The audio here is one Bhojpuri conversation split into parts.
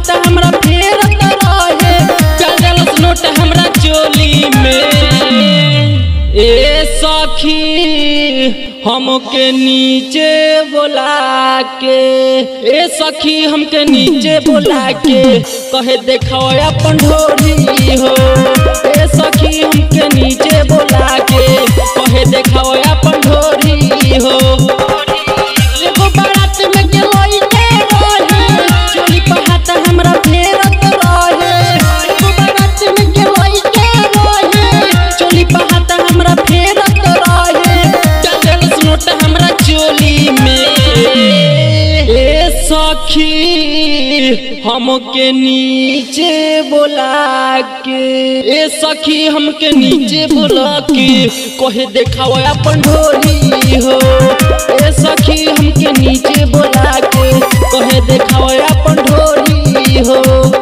हाथ हमरा फेरत रहे, डालस नोट हमरा चोली में। ए सखी हमके नीचे बोला के, ए सखी हमके नीचे बोला के कहे देखाओ अपन ढोरी हो। ए सखी हमके नीचे बोला के कहे देखाओ अपन ढोरी हो। एगो बारात में गेलोई के रहे, चोली पे हाथ हमरा फेरत रहे। एगो बारात में गेलोई के रहे, चोली पे हाथ हमरा फेरत रहे, डालस नोट हमरा चोली में। ए सखी हमके नीचे बोला के, ए सखी हमके नीचे बोला के कहे देखाओ अपन ढोरी हो। ए सखी हमके नीचे बोला के कहे देखाओ अपन ढोरी हो।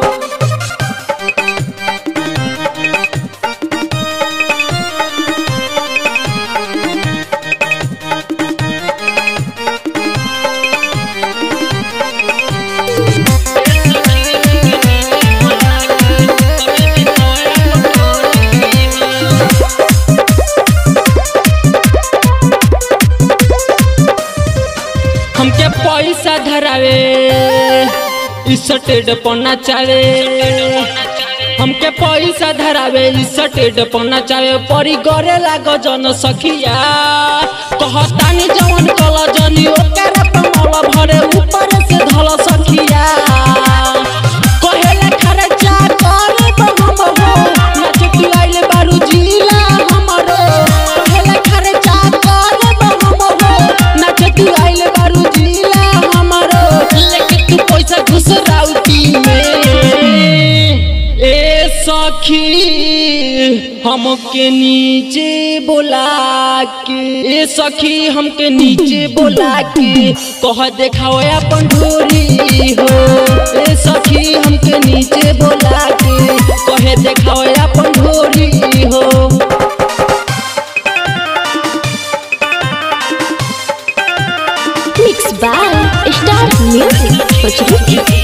हमके पैसा धरावे स्टेड पन्ना चावे, हमके पैसा धरावे स्टेड पन्ना चावे। परी करे लाग जन सखिया कहतानी जवन कल जनी ओकर पमल भरे ऊपर से धल सखिया। कहेला खर्चा करे हम हो, नाच तू आइले बारू जिला हमरो। कहेला खर्चा करे हम हो, नाच तू आइले बारू जिला हमरो। लेके तू पैसा घुस राउटी में। ए सखी हमके नीचे बोला के, ए सखी हमके नीचे बोला के कह देखाओ अपन ढोरी हो। ए सखी हमके नीचे बोला के कहे देखाओ अपन ढोरी हो। Mixed by Star Music Bhojpuri।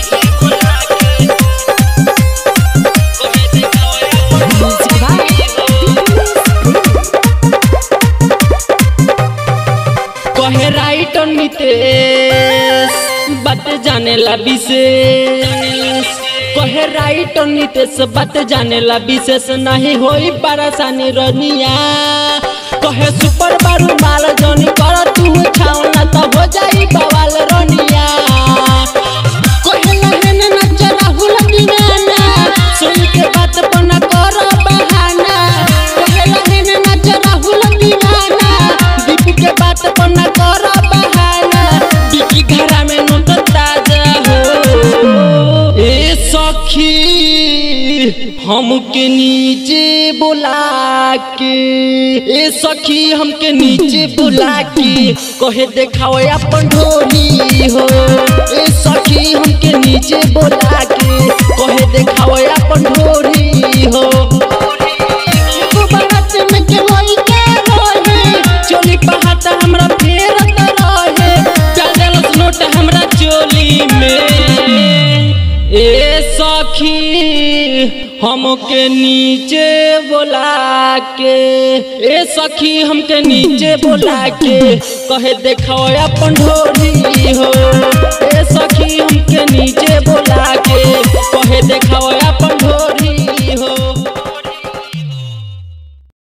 कहे राइटर नितेश बात जाने ला विशेष, कहे राइटर नितेश बात जाने ला विशेष। नहीं होई परेशानी रनिया कहे सुपर बारू माल जनी कर तू छावना तब हो जाई बवाल रनिया। कहे लहन नच राहुल दीवाना, सुन के बात पना कर बहाना। कहे लहन नच राहुल दीवाना, दीप के बात पना कर बहाना। बिकी घरा में नोट ताजा हो। ए सखी हमके नीचे बोला के, ए सखी हमके नीचे बोला के कहे देखाओ अपन ढोरी हो। ए सखी हमके नीचे बोला के कहे देखाओ अपन ढोरी हो। एगो बारात में गेलोई के रहे, चोली पे हाथ हमरा फेरत रहे, डालस नोट हमरा चोली में। ए सखी हमके नीचे बोला के, ए सखी हमके नीचे बोला के कहे देखाओ अपन ढोरी